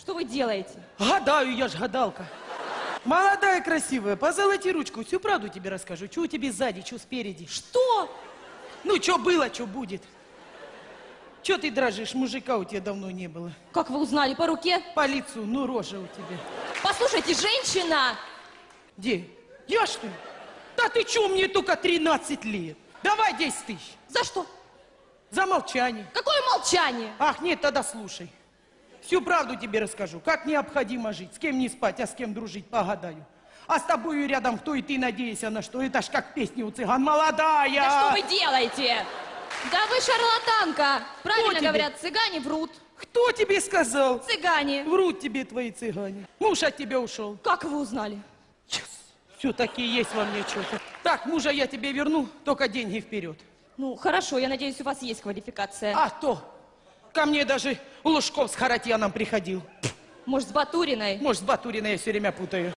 Что вы делаете? Гадаю, я ж гадалка. Молодая, красивая, позолоти ручку, всю правду тебе расскажу. Что у тебя сзади, что спереди. Что? Ну, что было, что будет. Че ты дрожишь, мужика у тебя давно не было. Как вы узнали? По руке? По лицу, ну рожа у тебя. Послушайте, женщина! Где? Я что ли? Да ты че, мне только 13 лет. Давай 10 тысяч. За что? За молчание. Какое молчание? Ах, нет, тогда слушай. Всю правду тебе расскажу. Как необходимо жить. С кем не спать, а с кем дружить, погадаю. А с тобою рядом кто и ты, надеешься на что? Это ж как песни у цыган. Молодая! Да что вы делаете? Да вы шарлатанка. Правильно тебе? говорят, цыгане врут. Кто тебе сказал? Цыгане. Врут тебе твои цыгане. Муж от тебя ушел. Как вы узнали? Все-таки есть во мне что-то. Так, мужа я тебе верну, только деньги вперед. Ну, хорошо, я надеюсь, у вас есть квалификация. А то. Ко мне даже Лужков с Харатьяном приходил. Может, с Батуриной? Может, с Батуриной я все время путаю.